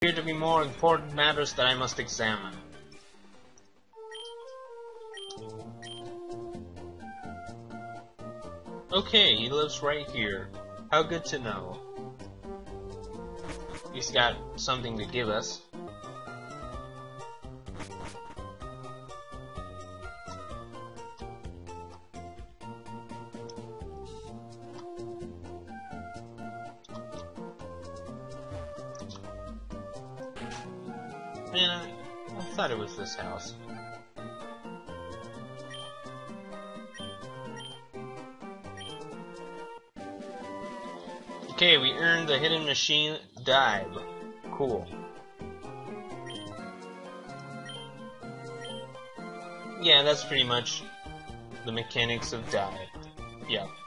appear to be more important matters that I must examine. Okay, he lives right here. How good to know. He's got something to give us. Man, I thought it was this house. Okay, we earned the hidden machine dive. Cool. Yeah, that's pretty much the mechanics of dive. Yeah.